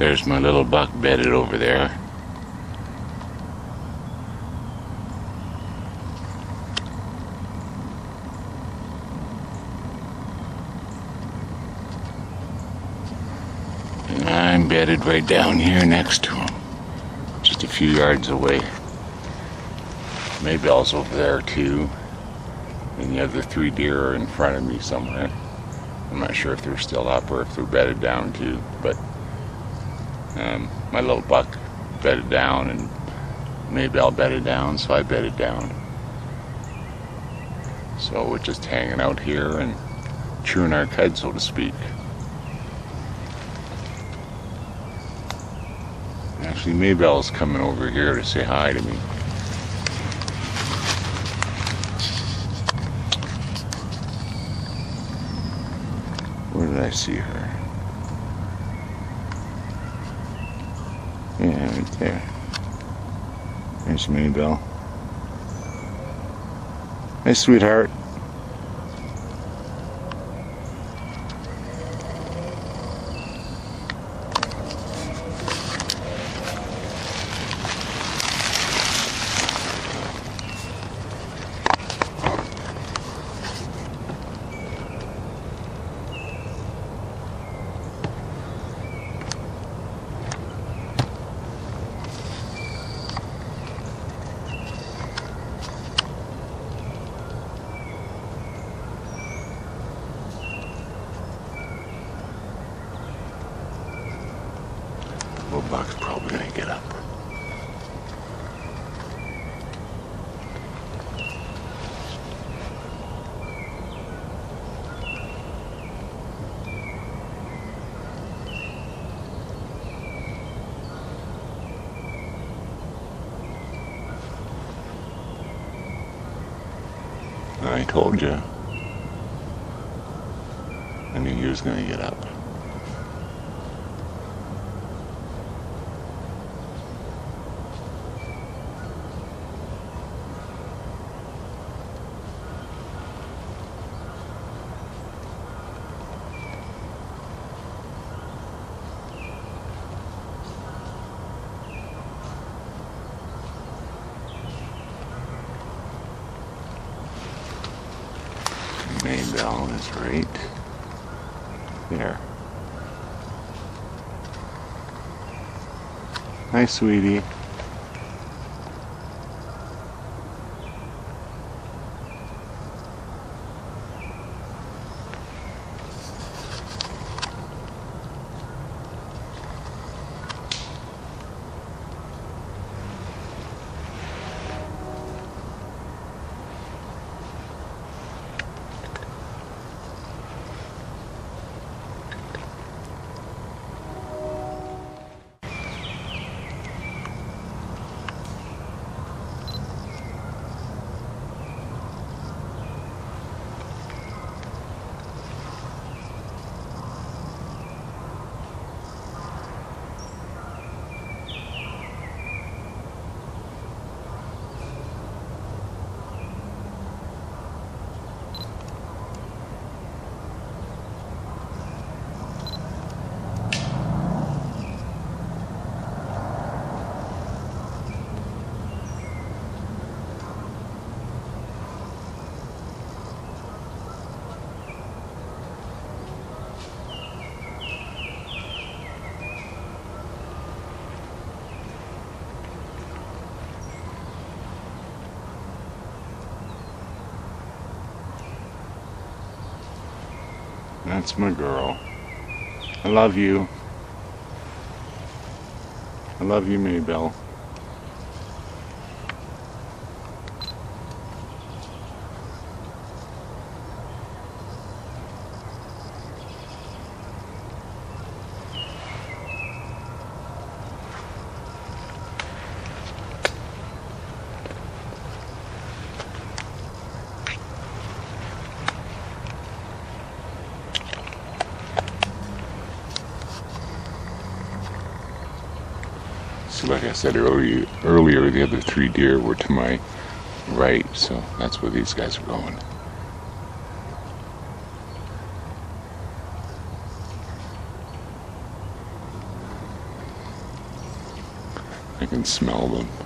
There's my little buck bedded over there. And I'm bedded right down here next to him, just a few yards away. Maybelle's over there too, and the other 3 deer are in front of me somewhere. I'm not sure if they're still up or if they're bedded down too, but my little buck bedded down and Maybelle bedded down, so I bedded down. So we're just hanging out here and chewing our cud, so to speak. Actually, Maybelle's coming over here to say hi to me. Where did I see her? Yeah, right there. There's Maybelle. Hey, sweetheart. Little buck's probably gonna get up. I told you. I knew he was gonna get up. Maybelle is right there. Hi, sweetie. That's my girl. I love you. I love you, Maybelle. So like I said earlier, the other 3 deer were to my right, so that's where these guys are going. I can smell them.